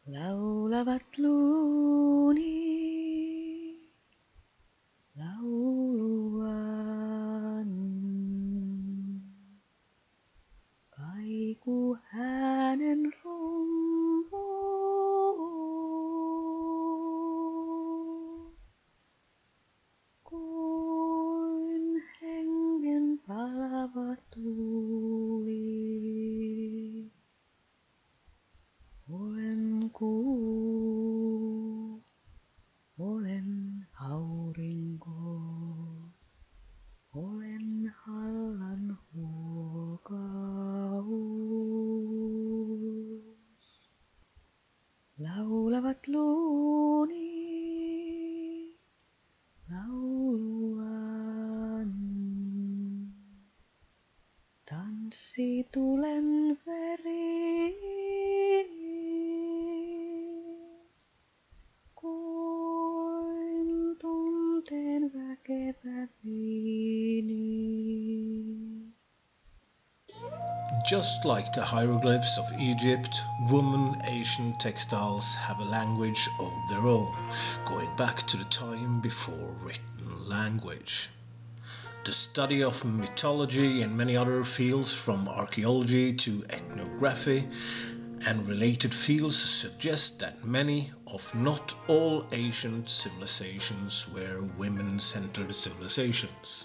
Laulavat luuni lauluaan. Kaiku hänen rumpu. Kuin hengen palava tuuli. Olen kuu, olen aurinko, olen hallan huokaus. Laulavat luuni lauluaan. Tanssi tulen veri, kuin tunteen väkevä viini. Just like the hieroglyphs of Egypt, women Asian textiles have a language of their own, going back to the time before written language. The study of mythology and many other fields from archaeology to ethnography and related fields suggest that many, if not all, ancient civilizations were women-centered civilizations.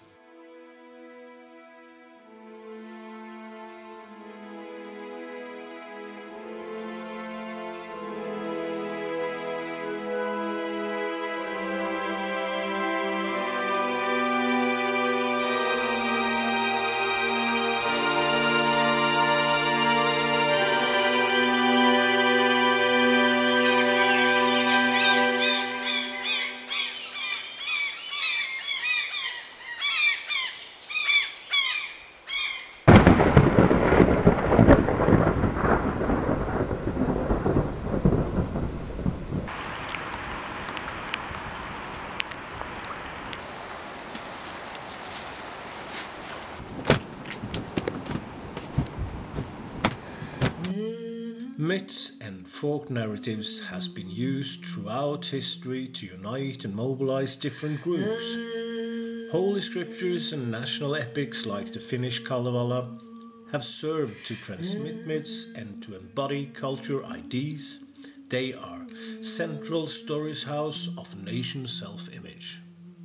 Myths and folk narratives has been used throughout history to unite and mobilize different groups. Holy scriptures and national epics like the Finnish Kalevala have served to transmit myths and to embody culture ideas. They are central stories house of nation self-image.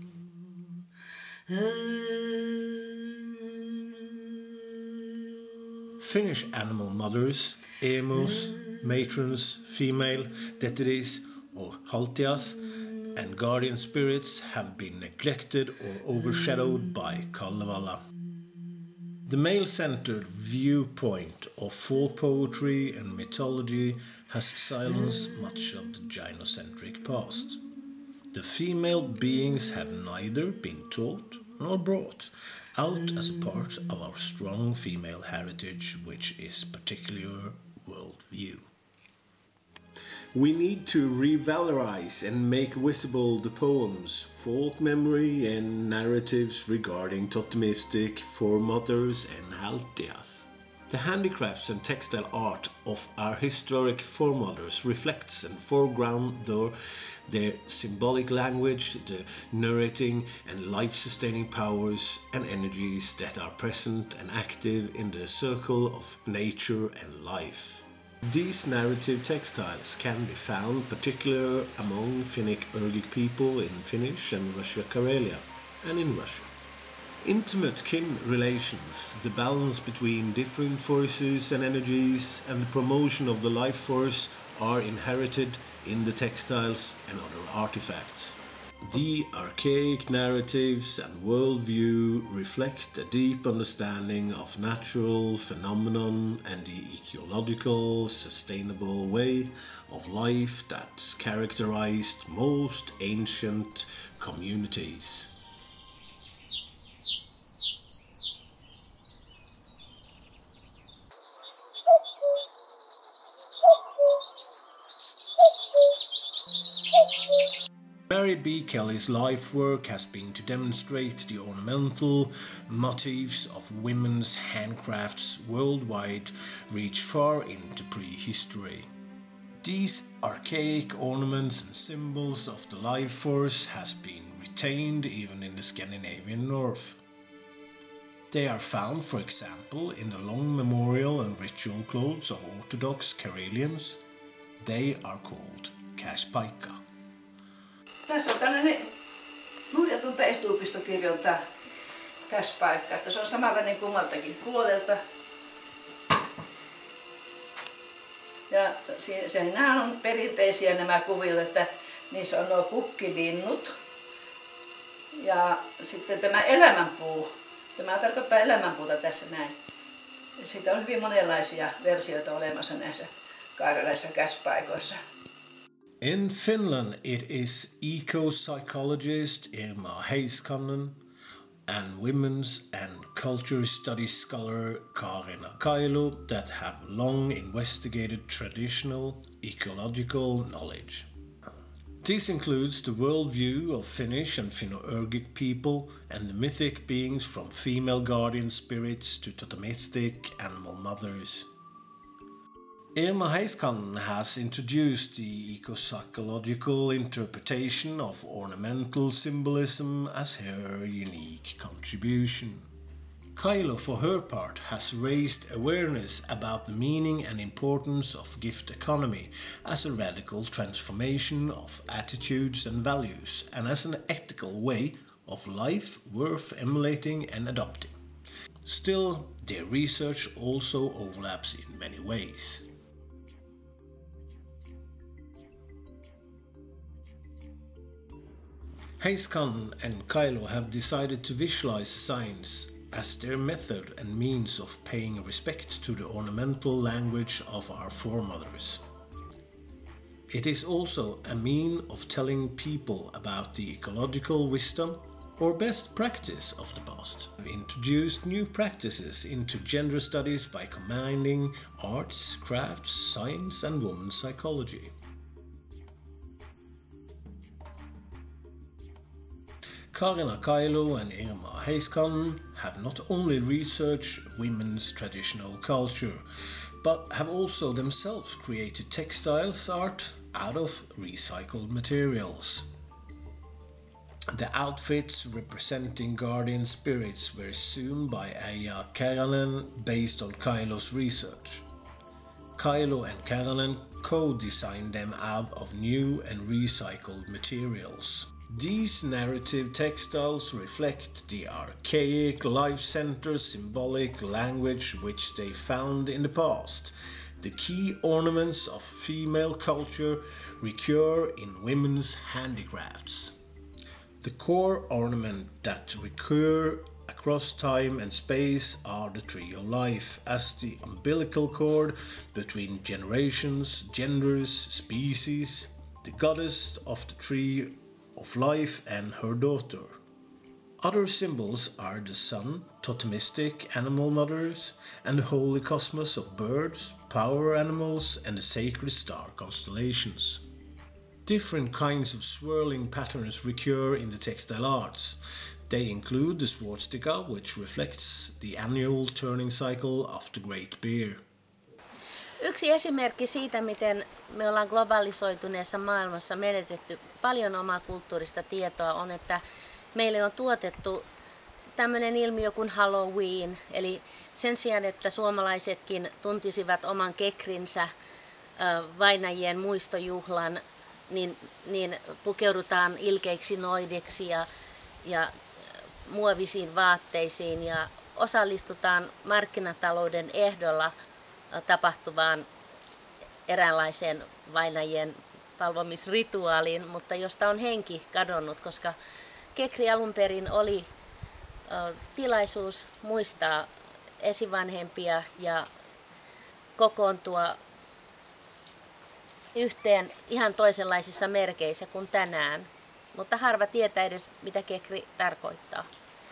Finnish animal mothers, emus, matrons, female deities or haltias, and guardian spirits have been neglected or overshadowed by Kalevala. The male-centered viewpoint of folk poetry and mythology has silenced much of the gynocentric past. The female beings have neither been taught nor brought out as a part of our strong female heritage, which is particular worldview. We need to revalorize and make visible the poems, folk memory and narratives regarding totemistic foremothers and haltias. The handicrafts and textile art of our historic foremothers reflects and foreground their symbolic language, the narrating and life-sustaining powers and energies that are present and active in the circle of nature and life. These narrative textiles can be found particularly among Finnic Yrgyk people in Finnish and Russia Karelia and in Russia. Intimate kin relations, the balance between different forces and energies and the promotion of the life force are inherited in the textiles and other artifacts. The archaic narratives and worldview reflect a deep understanding of natural phenomenon and the ecological, sustainable way of life that's characterized most ancient communities. Mary B. Kelly's life work has been to demonstrate the ornamental motifs of women's handcrafts worldwide reach far into prehistory. These archaic ornaments and symbols of the life force has been retained even in the Scandinavian north. They are found, for example, in the long memorial and ritual clothes of Orthodox Karelians. They are called käsipaikka. Tässä on tällainen Nurjatun estuupisto kirjoittaa käsipaikka, että se on samanlainen kummaltakin puolelta. Ja nämä on perinteisiä nämä kuviot, että niissä on nuo kukkilinnut. Ja sitten tämä elämänpuu. Tämä tarkoittaa elämänpuuta tässä näin. Siitä on hyvin monenlaisia versioita olemassa näissä kaarelaisissa käsipaikoissa. In Finland it is eco-psychologist Irma Heiskanen and women's and culture studies scholar Kaarina Kailu that have long investigated traditional ecological knowledge. This includes the worldview of Finnish and Finno-Ugric people and the mythic beings from female guardian spirits to totemistic animal mothers. Irma Heiskanen has introduced the eco-psychological interpretation of ornamental symbolism as her unique contribution. Kailu, for her part, has raised awareness about the meaning and importance of gift economy as a radical transformation of attitudes and values and as an ethical way of life worth emulating and adopting. Still, their research also overlaps in many ways. Heiskanen and Kailu have decided to visualize science as their method and means of paying respect to the ornamental language of our foremothers. It is also a mean of telling people about the ecological wisdom or best practice of the past. We introduced new practices into gender studies by combining arts, crafts, science and women's psychology. Kaarina Kailu and Irma Heiskanen have not only researched women's traditional culture, but have also themselves created textiles art out of recycled materials. The outfits representing guardian spirits were sewn by Eija Keränen based on Kailu's research. Kailu and Keränen co-designed them out of new and recycled materials. These narrative textiles reflect the archaic life-center symbolic language which they found in the past. The key ornaments of female culture recur in women's handicrafts. The core ornament that recur across time and space are the tree of life as the umbilical cord between generations, genders, species, the goddess of the tree of life and her daughter. Other symbols are the sun, totemistic animal mothers, and the holy cosmos of birds, power animals, and the sacred star constellations. Different kinds of swirling patterns recur in the textile arts. They include the swastika, which reflects the annual turning cycle of the Great Bear. Yksi esimerkki siitä, miten me ollaan globalisoituneessa maailmassa menetetty paljon omaa kulttuurista tietoa, on, että meille on tuotettu tämmöinen ilmiö kuin Halloween. Eli sen sijaan, että suomalaisetkin tuntisivat oman kekrinsä vainajien muistojuhlan, niin pukeudutaan ilkeiksi noideksi ja muovisiin vaatteisiin ja osallistutaan markkinatalouden ehdolla tapahtuvaan eräänlaiseen vainajien palvomisrituaaliin, mutta josta on henki kadonnut, koska kekri alun perin oli tilaisuus muistaa esivanhempia ja kokoontua yhteen ihan toisenlaisissa merkeissä kuin tänään, mutta harva tietää edes, mitä kekri tarkoittaa.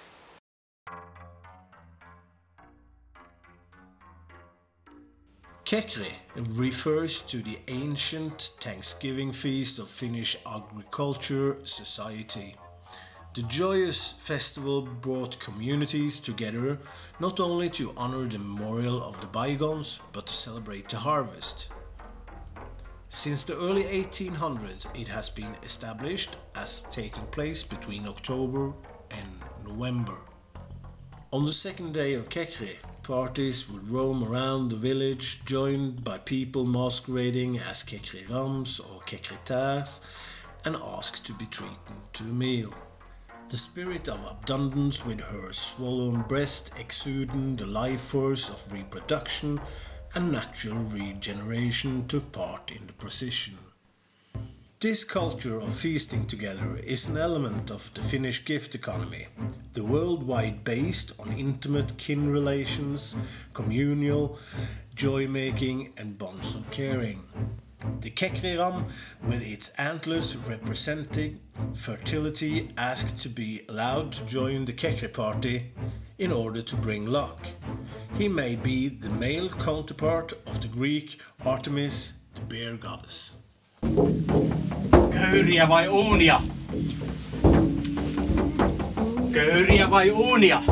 Kekri refers to the ancient Thanksgiving feast of Finnish Agriculture Society. The joyous festival brought communities together not only to honor the memorial of the bygones, but to celebrate the harvest. Since the early 1800s, it has been established as taking place between October and November. On the second day of Kekri, parties would roam around the village, joined by people masquerading as Kekri Rams or Kekritars, and asked to be treated to a meal. The spirit of abundance with her swollen breast exuding the life force of reproduction and natural regeneration took part in the procession. This culture of feasting together is an element of the Finnish gift economy, the worldwide based on intimate kin relations, communal joy-making and bonds of caring. The Kekri Ram, with its antlers representing fertility, asked to be allowed to join the Kekri party in order to bring luck. He may be the male counterpart of the Greek Artemis, the bear goddess. Köyriä vai uunia? Köyriä vai uunia?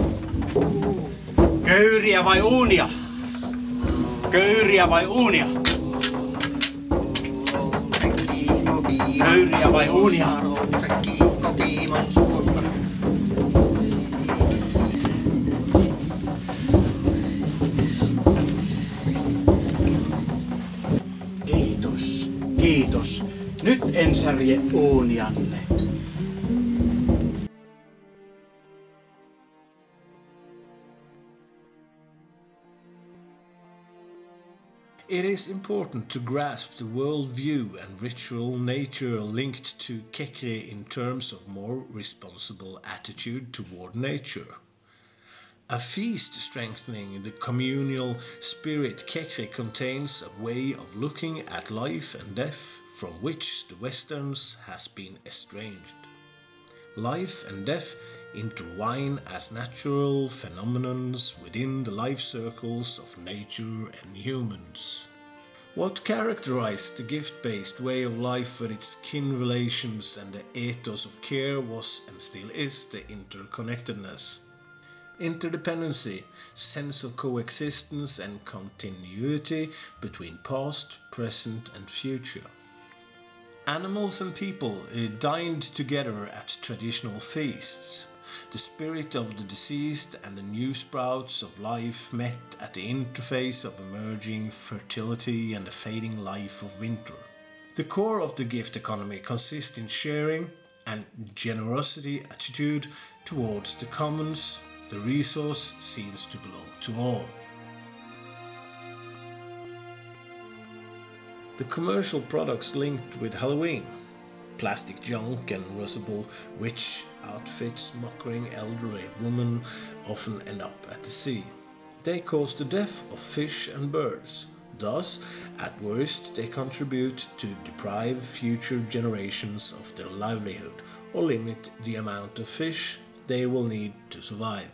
Köyriä vai uunia? Köyriä vai uunia? Köyriä vai uunia? Kiitos, kiitos. Nyt en särje uunianne. It is important to grasp the worldview and ritual nature linked to Kekri in terms of more responsible attitude toward nature. A feast strengthening the communal spirit, Kekri contains a way of looking at life and death from which the Westerns has been estranged. Life and death intertwine as natural phenomenons within the life circles of nature and humans. What characterized the gift-based way of life with its kin relations and the ethos of care was and still is the interconnectedness. Interdependency, sense of coexistence and continuity between past, present and future. Animals and people dined together at traditional feasts. The spirit of the deceased and the new sprouts of life met at the interface of emerging fertility and the fading life of winter. The core of the gift economy consists in sharing and generosity attitude towards the commons. The resource seems to belong to all. The commercial products linked with Halloween, plastic junk and risible witch outfits mocking elderly women, often end up at the sea. They cause the death of fish and birds. Thus, at worst, they contribute to deprive future generations of their livelihood or limit the amount of fish they will need to survive.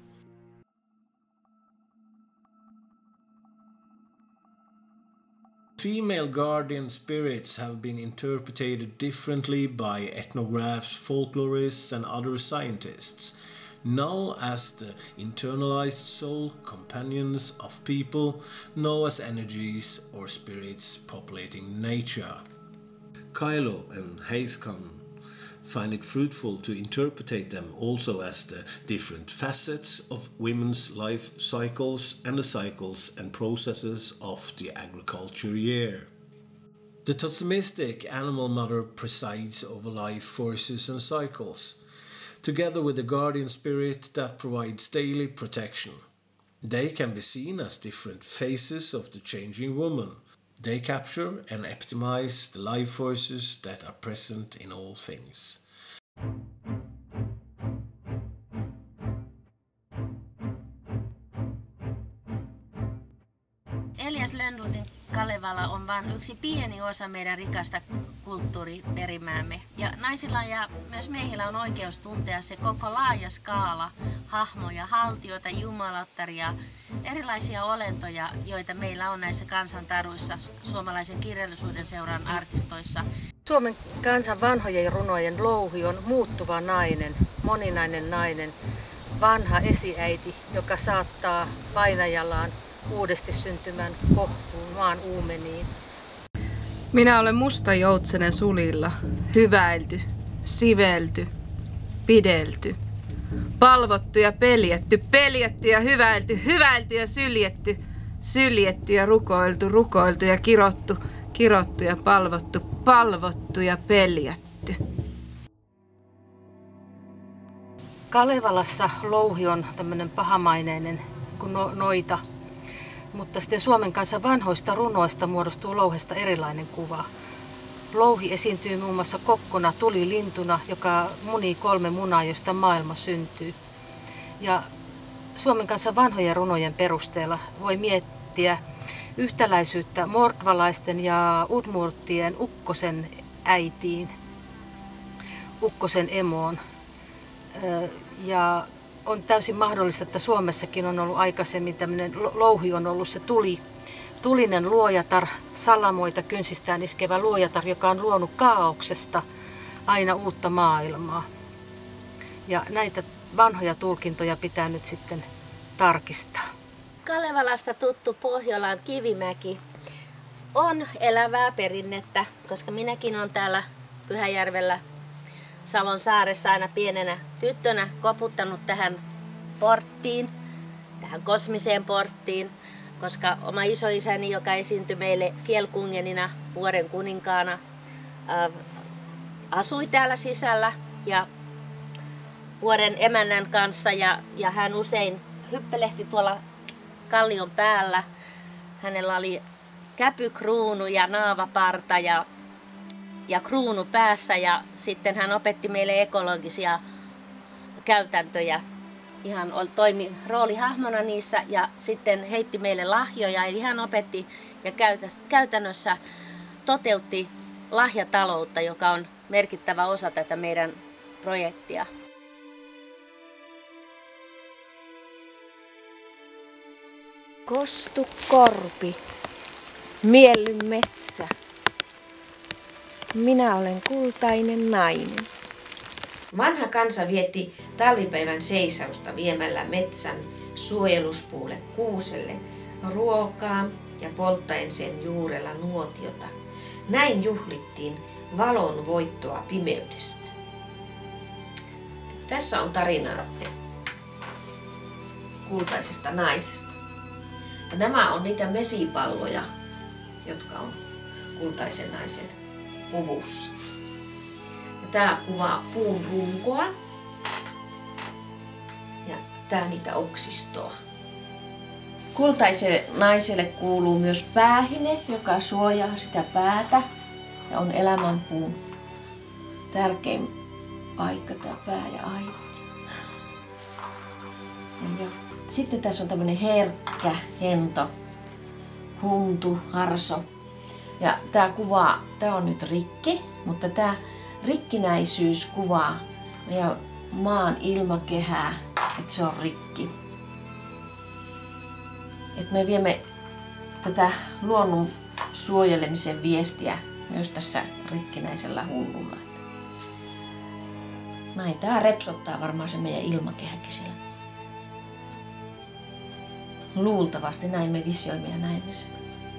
Female guardian spirits have been interpreted differently by ethnographs, folklorists and other scientists. Now as the internalized soul companions of people, now as energies or spirits populating nature. Kylo and Hayskan find it fruitful to interpret them also as the different facets of women's life cycles and the cycles and processes of the agriculture year. The totemistic animal mother presides over life forces and cycles, together with the guardian spirit that provides daily protection. They can be seen as different phases of the changing woman. They capture and epitomize the life forces that are present in all things. Elias Lönnrotin Kalevala on vain yksi pieni osa meidän rikasta kulttuuriperimäämme. Ja naisilla ja myös miehillä on oikeus tuntea se koko laaja skaala hahmoja, haltioita, jumalattaria, erilaisia olentoja, joita meillä on näissä kansantaruissa, suomalaisen kirjallisuuden seuran arkistoissa. Suomen kansan vanhojen runojen louhi on muuttuva nainen, moninainen nainen, vanha esiäiti, joka saattaa painajallaan uudesti syntymän kohtuun maan uumeniin. Minä olen musta joutsenen sulilla, hyväilty, sivelty, pidelty, palvottu ja peljetty, peljetty ja hyväilty, hyväilty ja syljetty, syljetty ja rukoiltu, rukoiltu ja kirottu, kirottu ja palvottu, palvottu ja peljätty. Kalevalassa louhi on tämmöinen pahamaineinen kuin noita, mutta sitten Suomen kansan vanhoista runoista muodostuu louhesta erilainen kuva. Louhi esiintyy muun muassa kokkona, tulilintuna, joka munii 3 munaa, josta maailma syntyy. Ja Suomen kansan vanhojen runojen perusteella voi miettiä yhtäläisyyttä mordvalaisten ja udmurttien ukkosen äitiin, ukkosen emoon. Ja on täysin mahdollista, että Suomessakin on ollut aikaisemmin tämmöinen louhi on ollut se tulinen luojatar, salamoita kynsistään iskevä luojatar, joka on luonut kaauksesta aina uutta maailmaa. Ja näitä vanhoja tulkintoja pitää nyt sitten tarkistaa. Kalevalasta tuttu Pohjolan Kivimäki on elävää perinnettä, koska minäkin olen täällä Pyhäjärvellä Salon saaressa aina pienenä tyttönä koputtanut tähän porttiin, tähän kosmiseen porttiin, koska oma isoisäni, joka esiintyi meille Fjällkungenina, vuoren kuninkaana, asui täällä sisällä ja vuoren emännän kanssa ja hän usein hyppelehti tuolla kallion päällä. Hänellä oli käpykruunu ja naavaparta ja kruunu päässä ja sitten hän opetti meille ekologisia käytäntöjä. Ihan toimi roolihahmona niissä ja sitten heitti meille lahjoja, eli hän opetti ja käytännössä toteutti lahjataloutta, joka on merkittävä osa tätä meidän projektia. Kostu korpi, mielly metsä. Minä olen kultainen nainen. Vanha kansa vietti talvipäivän seisausta viemällä metsän suojeluspuulle kuuselle ruokaa ja polttaen sen juurella nuotiota. Näin juhlittiin valon voittoa pimeydestä. Tässä on tarina kultaisesta naisesta. Ja nämä on niitä mesipalloja, jotka on kultaisen naisen puvussa. Ja tää kuvaa puun runkoa ja tää niitä oksistoa. Kultaiselle naiselle kuuluu myös päähine, joka suojaa sitä päätä ja on elämänpuun tärkein paikka, tämä pää ja aivot. Ja sitten tässä on tämmöinen herkkä, hento, huntu, harso. Ja tää on nyt rikki, mutta tää rikkinäisyys kuvaa meidän maan ilmakehää, että se on rikki. Et me viemme tätä luonnon suojelemisen viestiä myös tässä rikkinäisellä hunnulla. Näin tää repsottaa varmaan se meidän ilmakehäkin siellä. Luultavasti näin me visioimme ja näimme sen.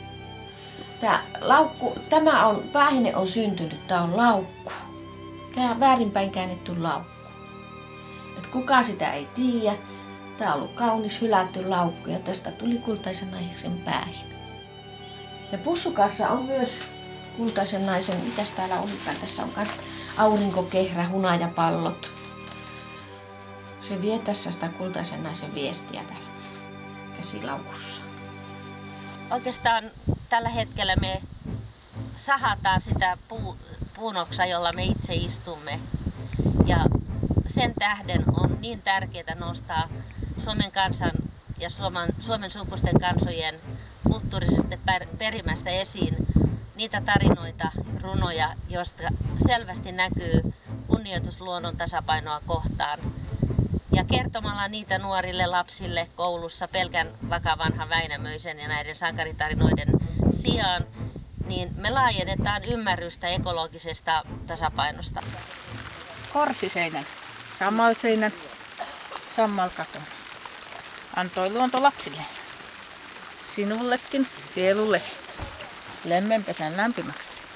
Päähine on syntynyt, tää on laukku. Väärinpäin käännetty laukku. Et kukaan sitä ei tiedä. Tää on ollut kaunis hylätty laukku ja tästä tuli kultaisen naisen päähine. Ja pussukassa on myös kultaisen naisen, mitäs täällä olikaan, tässä on myös aurinkokehrä, hunajapallot. Se vie tässä sitä kultaisen naisen viestiä täällä käsilaukussa. Oikeastaan tällä hetkellä me sahataan sitä puunoksaa, jolla me itse istumme. Ja sen tähden on niin tärkeää nostaa Suomen kansan ja Suomen sukuisten kansojen kulttuurisesta perimästä esiin niitä tarinoita, runoja, joista selvästi näkyy kunnioitus luonnon tasapainoa kohtaan. Ja kertomalla niitä nuorille lapsille koulussa pelkän vakavanhan Väinämöisen ja näiden sankaritarinoiden sijaan, niin me laajennetaan ymmärrystä ekologisesta tasapainosta. Korsiseinän, sammalseinän, sammalkaton. Antoi luonto lapsilleensa. Sinullekin sielullesi. Lemmenpesän lämpimäksi.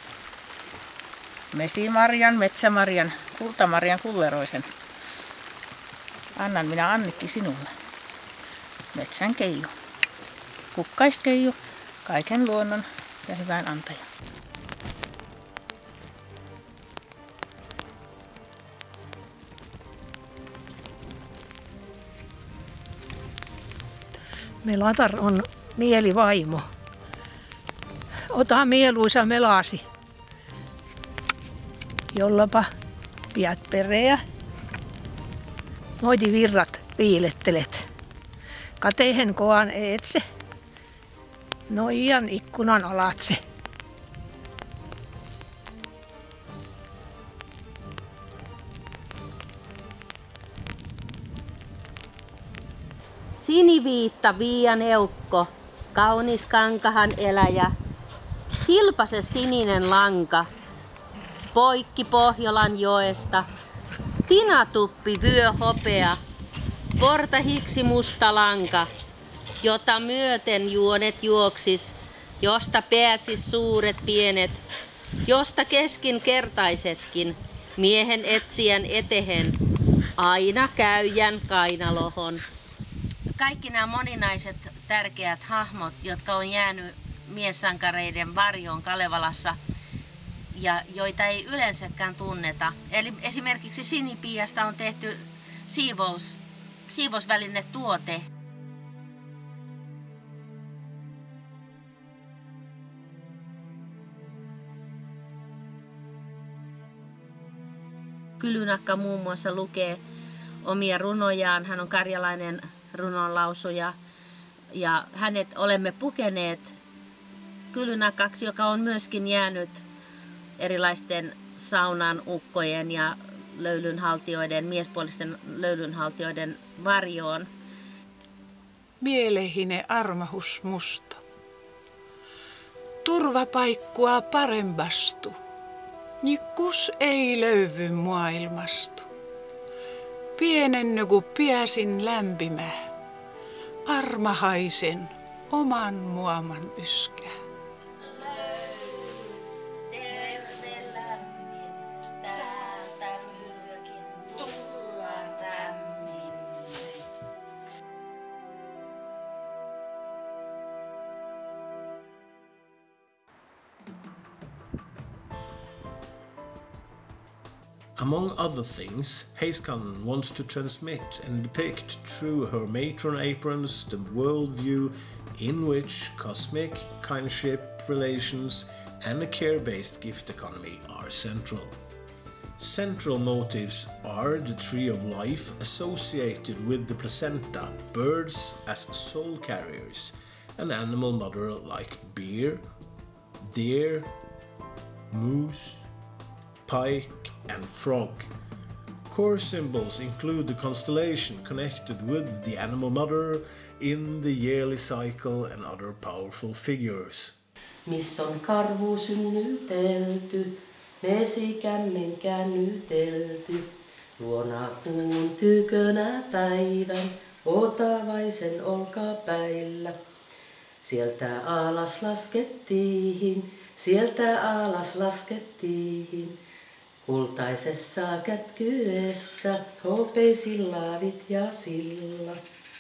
mesimarjan, metsämarjan, kultamarjan kulleroisen. Annan minä Annikki sinulle. Metsän keiju. Kukkaiskeiju, kaiken luonnon ja hyvän antaja. Melatar on mielivaimo. Ota mieluisa melasi, jollapa piät pereä. Noiti virrat piilettelet. Katehen koan eetse. Noijan ikkunan alatse. Siniviitta viian eukko, kaunis kankahan eläjä. Silpase sininen lanka, poikki Pohjolan joesta. Tinatuppi vyö hopea, portahiksi musta lanka, jota myöten juonet juoksis, josta pääsis suuret pienet, josta keskinkertaisetkin, miehen etsijän etehen, aina käyjän kainalohon. Kaikki nämä moninaiset tärkeät hahmot, jotka on jäänyt miessankareiden varjoon Kalevalassa ja joita ei yleensäkään tunneta. Eli esimerkiksi sinipiiasta on tehty siivousvälinetuote. Kylynakka muun muassa lukee omia runojaan. Hän on karjalainen runonlausuja ja hänet olemme pukeneet Kylynakaksi, joka on myöskin jäänyt erilaisten saunan ukkojen ja löylynhaltijoiden, miespuolisten löylynhaltijoiden varjoon. Mielehine armahus musto. Turvapaikkua parembastu. Nikkus ei löyvy maailmastu. Pienenny ku piäsin lämpimää. Armahaisen oman muoman yskää. Among other things, Heiskanen wants to transmit and depict through her matron aprons the worldview in which cosmic kinship relations and a care-based gift economy are central. Central motives are the tree of life associated with the placenta, birds as soul carriers, an animal mother like bear, deer, moose, pike and frog. Core symbols include the constellation connected with the animal mother in the yearly cycle and other powerful figures. Miss on karvu synnytelty, mesikämmen käännytelty, luona kuun tykönä päivän, otavaisen olkapäillä. Sieltä alas laskettiin, kultaisessa kätkyessä, hopeisilla laavit ja silla.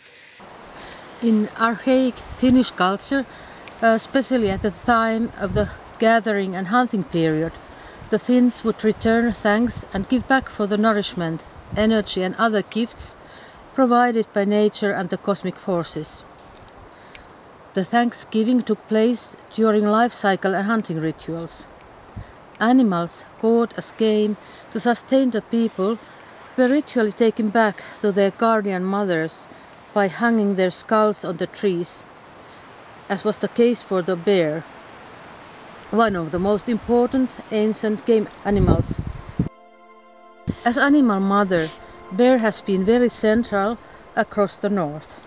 In archaic Finnish culture, especially at the time of the gathering and hunting period, the Finns would return thanks and give back for the nourishment, energy and other gifts provided by nature and the cosmic forces. The thanksgiving took place during life cycle and hunting rituals. Animals caught as game to sustain the people were ritually taken back to their guardian mothers by hanging their skulls on the trees, as was the case for the bear, one of the most important ancient game animals. As animal mother, bear has been very central across the north.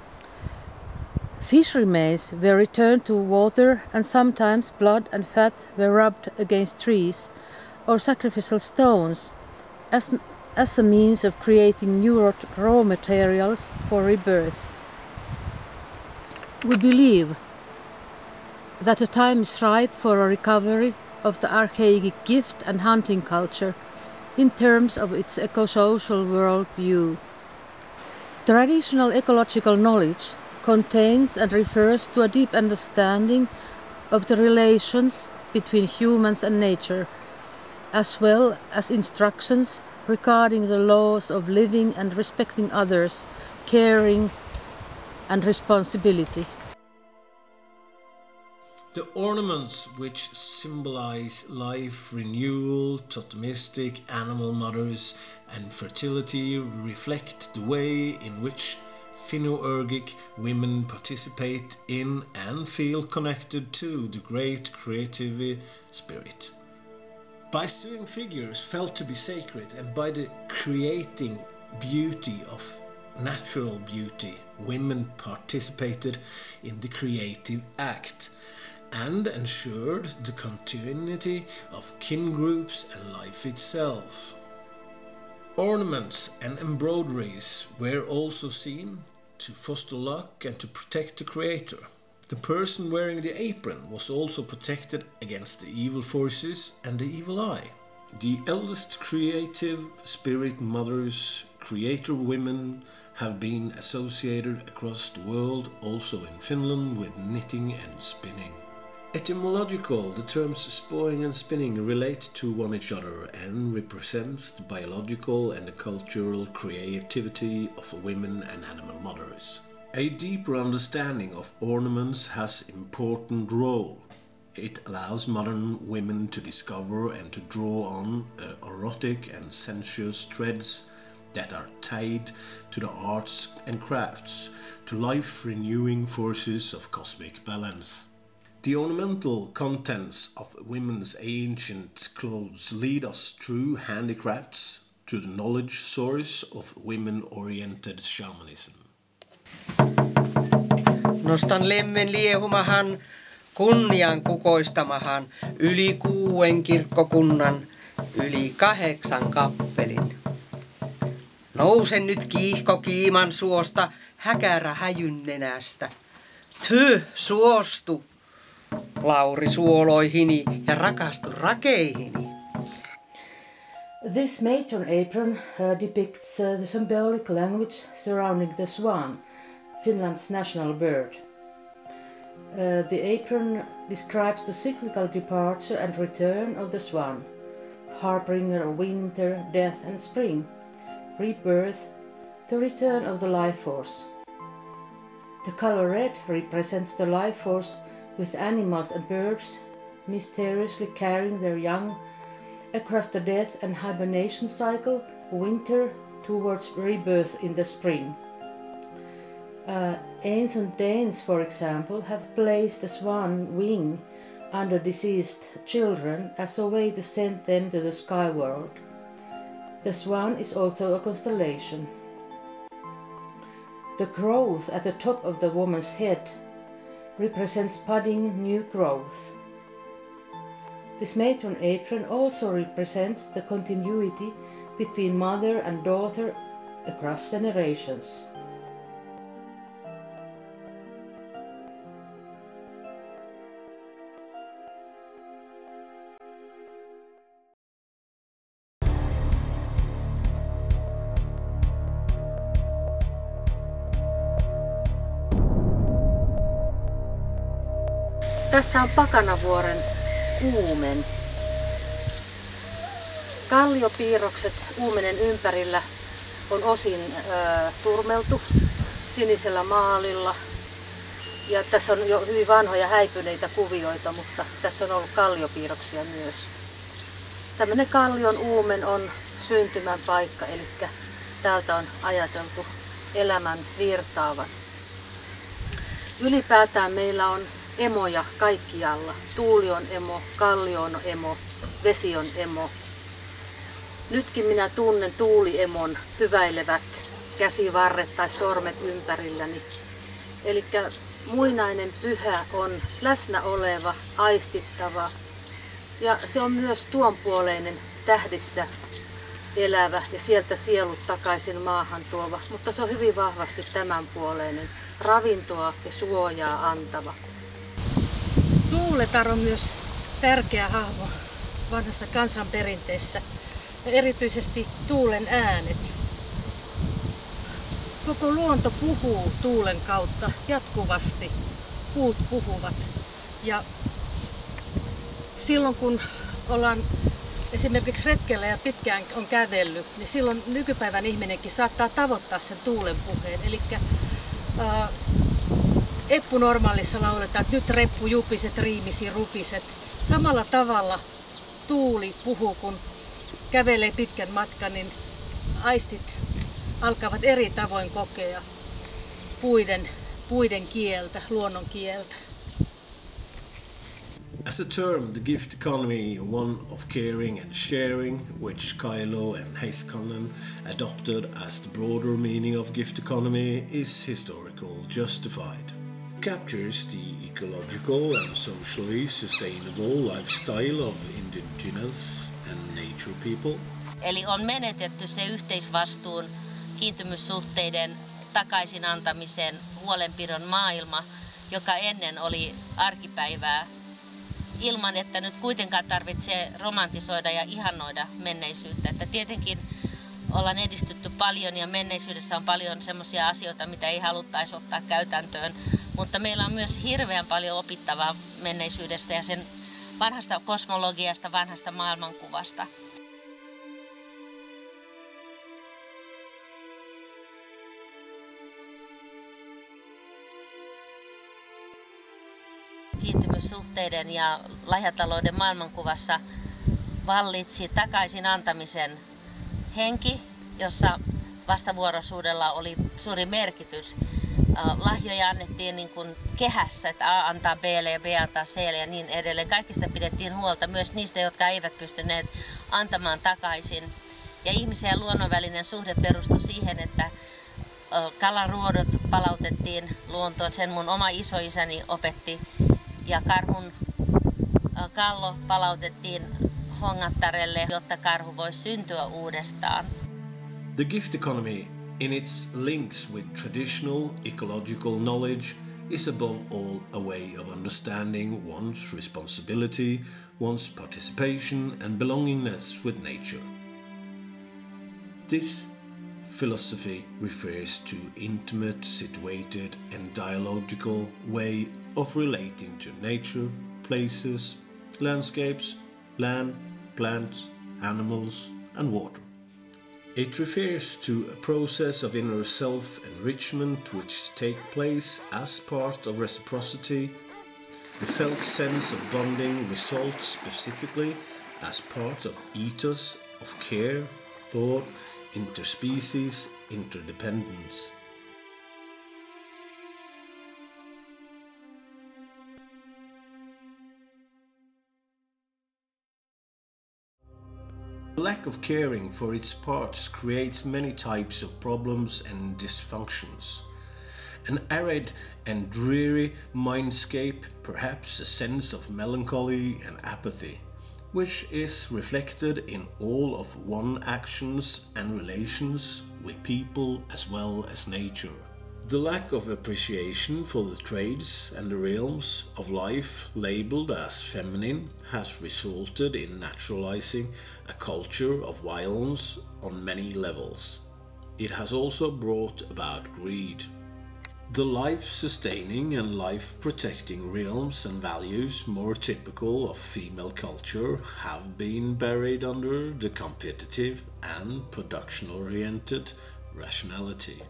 Fish remains were returned to water and sometimes blood and fat were rubbed against trees or sacrificial stones as a means of creating new raw materials for rebirth. We believe that the time is ripe for a recovery of the archaic gift and hunting culture in terms of its eco-social worldview. Traditional ecological knowledge contains and refers to a deep understanding of the relations between humans and nature, as well as instructions regarding the laws of living and respecting others, caring and responsibility. The ornaments which symbolize life, renewal, totemistic animal mothers and fertility reflect the way in which Finno-Ugric women participate in and feel connected to the great creative spirit. By sewing figures felt to be sacred and by the creating beauty of natural beauty, women participated in the creative act and ensured the continuity of kin groups and life itself. Ornaments and embroideries were also seen to foster luck and to protect the creator. The person wearing the apron was also protected against the evil forces and the evil eye. The eldest creative spirit mothers, creator women, have been associated across the world, also in Finland, with knitting and spinning. Etymological, the terms spawning and spinning relate to one each other and represents the biological and the cultural creativity of women and animal mothers. A deeper understanding of ornaments has an important role. It allows modern women to discover and to draw on erotic and sensuous threads that are tied to the arts and crafts, to life-renewing forces of cosmic balance. The ornamental contents of women's ancient clothes lead us through handicrafts to the knowledge source of women-oriented shamanism. Nostan lemmen liehumahan, kunnian kukoistamahan, yli 6 kirkkokunnan, yli 8 kappelin. Nousen nyt kiihko kiiman suosta, häkärä häjyn nenästä. Suostu! Lauri suoloihini ja rakastu rakeihini. This matron apron depicts the symbolic language surrounding the swan, Finland's national bird. The apron describes the cyclical departure and return of the swan, harbinger of winter, death and spring, rebirth, the return of the life force. The color red represents the life force with animals and birds mysteriously carrying their young across the death and hibernation cycle, winter towards rebirth in the spring. Ancient Danes, for example, have placed a swan wing under deceased children as a way to send them to the sky world. The swan is also a constellation. The growth at the top of the woman's head represents budding new growth. This matron apron also represents the continuity between mother and daughter across generations. Tässä on Pakanavuoren uumen. Kalliopiirrokset uumenen ympärillä on osin turmeltu sinisellä maalilla. Ja tässä on jo hyvin vanhoja häipyneitä kuvioita, mutta tässä on ollut kalliopiirroksia myös. Tämmöinen kallion uumen on syntymän paikka, eli täältä on ajateltu elämän virtaavan. Ylipäätään meillä on emoja kaikkialla. Tuuli on emo, kallio on emo, vesi on emo. Nytkin minä tunnen tuuliemon hyväilevät käsivarret tai sormet ympärilläni. Eli muinainen pyhä on läsnä oleva, aistittava ja se on myös tuonpuoleinen, tähdissä elävä ja sieltä sielut takaisin maahan tuova, mutta se on hyvin vahvasti tämänpuoleinen, ravintoa ja suojaa antava. Tuuletar on myös tärkeä hahmo vanhassa kansanperinteessä, ja erityisesti tuulen äänet. Koko luonto puhuu tuulen kautta jatkuvasti. Puut puhuvat. Ja silloin kun ollaan esimerkiksi retkellä ja pitkään on kävellyt, niin silloin nykypäivän ihminenkin saattaa tavoittaa sen tuulen puheen. Eli Eppu Normaalissa lauletaan, että nyt reppu jupiset, riimisi rupiset. Samalla tavalla tuuli puhuu, kun kävelee pitkän matkan, niin aistit alkavat eri tavoin kokea puiden kieltä, luonnon kieltä. As a term, the gift economy, one of caring and sharing, which Kailo and Heiskanen adopted as the broader meaning of gift economy, is historical justified. It captures the ecological and socially sustainable lifestyle of indigenous and nature people. Eli on menetetty se yhteisvastuun, kiintymyssuhteiden takaisin antamisen, huolenpidon maailma, joka ennen oli arkipäivää, ilman että nyt kuitenkaan tarvitsee romantisoida ja ihannoida menneisyyttä. Että tietenkin ollaan edistytty paljon ja menneisyydessä on paljon semmoisia asioita, mitä ei haluttaisi ottaa käytäntöön, mutta meillä on myös hirveän paljon opittavaa menneisyydestä ja sen vanhasta kosmologiasta, vanhasta maailmankuvasta. Kiintymyssuhteiden ja lahjatalouden maailmankuvassa vallitsi takaisin antamisen henki, jossa vastavuoroisuudella oli suuri merkitys. Lahjoja annettiin niin kuin kehässä, että A antaa B:lle ja B antaa C:lle ja niin edelleen. Kaikista pidettiin huolta, myös niistä, jotka eivät pystyneet antamaan takaisin. Ja ihmisen ja luonnon välinen suhde perustui siihen, että kalanruodot palautettiin luontoon. Sen mun oma isoisäni opetti. Ja karhun kallo palautettiin hongattarelle, jotta karhu voisi syntyä uudestaan. The gift economy, in its links with traditional ecological knowledge, is above all a way of understanding one's responsibility, one's participation and belongingness with nature. This philosophy refers to intimate, situated and dialogical way of relating to nature, places, landscapes, land, plants, animals and water. It refers to a process of inner self-enrichment which takes place as part of reciprocity. The felt sense of bonding results specifically as part of ethos of care, thought, interspecies interdependence. The lack of caring for its parts creates many types of problems and dysfunctions. An arid and dreary mindscape, perhaps a sense of melancholy and apathy, which is reflected in all of one's actions and relations with people as well as nature. The lack of appreciation for the trades and the realms of life labeled as feminine has resulted in naturalizing a culture of violence on many levels. It has also brought about greed. The life-sustaining and life-protecting realms and values more typical of female culture have been buried under the competitive and production-oriented rationality.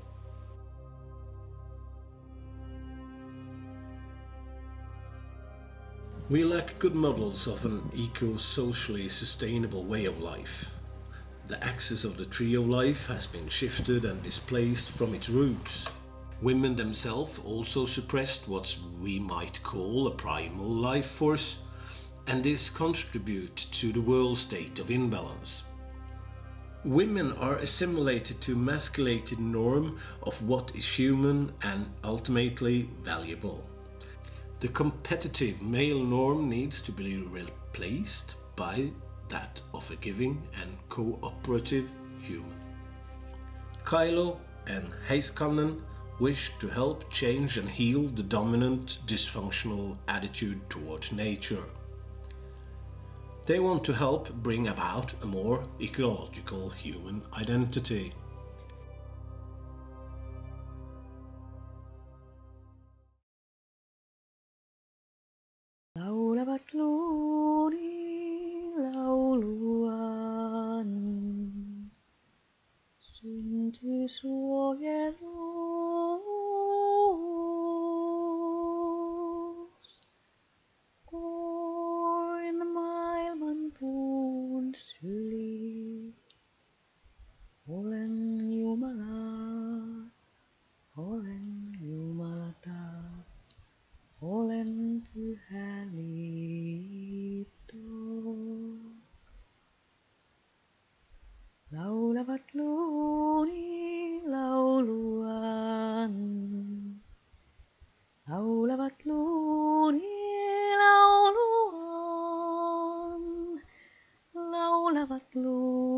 We lack good models of an eco-socially sustainable way of life. The axis of the tree of life has been shifted and displaced from its roots. Women themselves also suppressed what we might call a primal life force, and this contributes to the world state of imbalance. Women are assimilated to emasculated norm of what is human and ultimately valuable. The competitive male norm needs to be replaced by that of a giving and cooperative human. Kailo and Heiskanen wish to help change and heal the dominant dysfunctional attitude towards nature. They want to help bring about a more ecological human identity. Laulavat luuni lauluaan, syntyy suojelus. Kuin maailman puun syli, olen Jumala, olen Jumala taas. Olen pyhä liitto. Laulavat luuni lauluaan. Laulavat luuni lauluaan. Laulavat luuni.